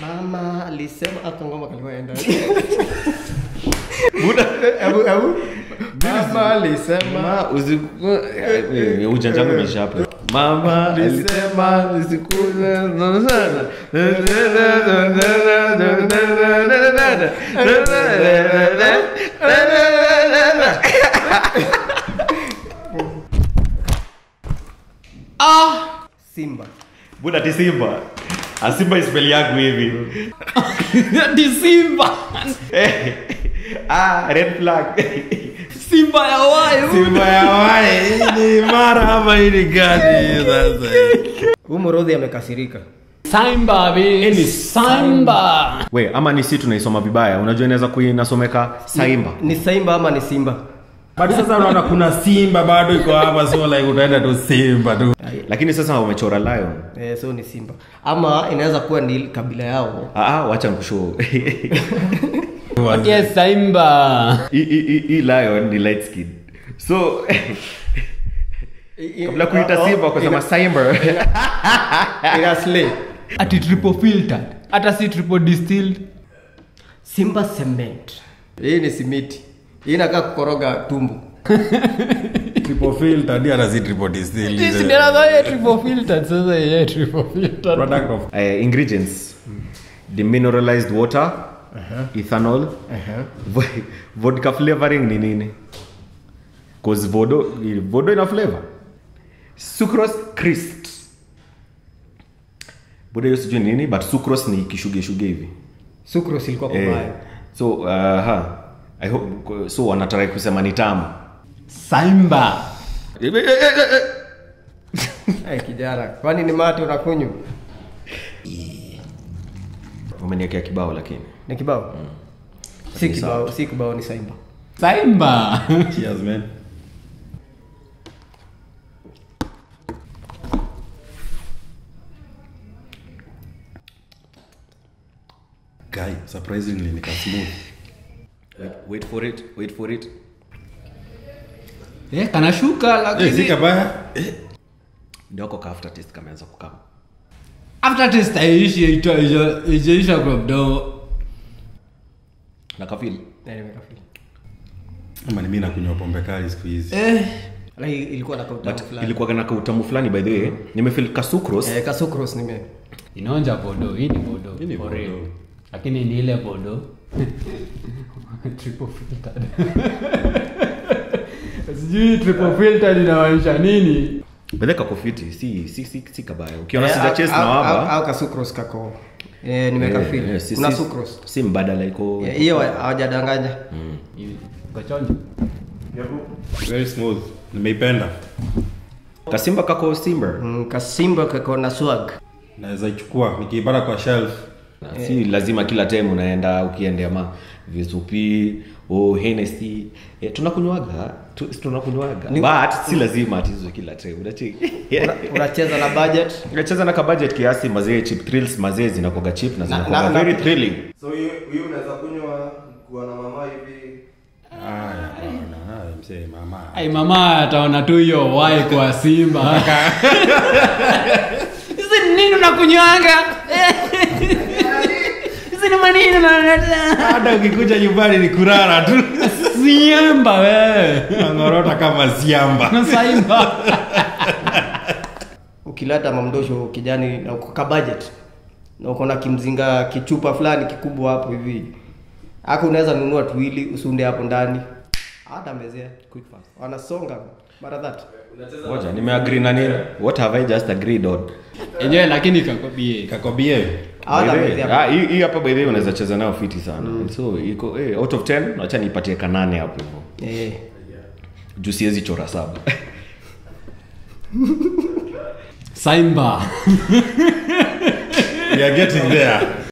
Mama alisema akangoma kalikuwa enda. Buda abu Mama alisema ujanja wangu umeshapa. Mama alisema usikule sana. Symba. Buda ti Symba. Symba spell yangu hivi. Ti Symba. Red flag. Symba ya wae. Symba ya wae. Ni mara hapa hili gani sasa? Umurodhi amekasirika. Symba baby. Symba. We, ama ni sisi tunaisoma vibaya. Unajua inaweza kuinasomeka Symba. Ni Symba ama ni Symba? Bado sasa unaona kuna Symba bado iko hapa, so like utaenda tu Symba tu. Lakini sasa wamechora lion. So ni Symba. Ama inaweza kuwa ni kabila yao. Wacha nikushow. Yes, Symba. Hii lion ni light skin. So kabla kuita Symba kwa sema Symba. Ina slay. Ati triple filtered. Ata si triple distilled. Symba cement. Hii ni simiti. Hii inakaa kukoroga tumbo. Triple filter ndio ana triple distilled. This is the triple filtered. Sasa yeye triple filtered. Product of ingredients. Demineralized water, ethanol, vodka flavoring ni nini? Cause vodo ina flavor. Sucrose crystals. Bodo hiyo sijui nini, but sucrose ni kishuge hivi. Sucrose ilikuwa kwa mbaya. So I hope so wanataka kusema ni tamu. Symba. Kijana, kwani ni mate unakunywa? Umeniwekea kibao lakini. Ni kibao? Si kibao ni Symba. Symba. cheers man. Guy, surprisingly nika smooth. Wait for it. Kanashuka lakini Sika baya. Ndio kwa after taste kameanza kukama. after taste ijaisha kwa mdomo. Na kafili. Nimekafili. Ama mimi nakunywa pombe kali siku hizi. Ilikuwa na kautamu fulani. Ilikuwa na kautamu fulani by the way. Nimefeel ka sucrose. Ka sucrose nime. Inaonja bodo, hii ni bodo. Hii ni bodo. Lakini ni ile bodo. Triple filtered. Sijui triple filtered inamaanisha nini? Beleka kofiti, si kabaya. Ukiona sija chase na waba au ka sucrose kako. Nimekafili. Kuna sucrose. Si mbadala iko. Hiyo hawajadanganya. Kachonja. Very smooth. Nimeipenda. Kasimba kako Symba. Kasimba kako na swag. Naweza ichukua nikiibara kwa shelf. Si lazima kila time unaenda ukiendea visupi Hennessy tunakunywaga but si lazima atizo kila time unacheza na budget. Unacheza na budget kiasi, mazee cheap thrills mazee zinakuwa cheap na zinakuwa very thrilling. So hiyo unaweza kunywa kwa na mama hivi. Msee mama. Ai mama ataona tu hiyo wai kwa Symba. Hizi nini unakunywanga? Hizi ni maneno na Hata ukikuja nyumbani ni kurara tu. Symba wewe. Ngorota kama Symba. Na Symba. Ukileta mamdosho kijani na uko budget. Na uko na kimzinga kichupa fulani kikubwa hapo hivi. Hako unaweza nunua tuwili usunde hapo ndani. Hata mezea quick fast. Wanasonga mara that. Ngoja nimeagree na nini? What have I just agreed on? Enyewe lakini kakobie. Kakobie. Hii hapa by the way unaweza cheza nayo fiti sana. So iko out of 10 acha nipatie ka 8 hapo hivyo. Juu siwezi chora 7. Symba. We are getting there.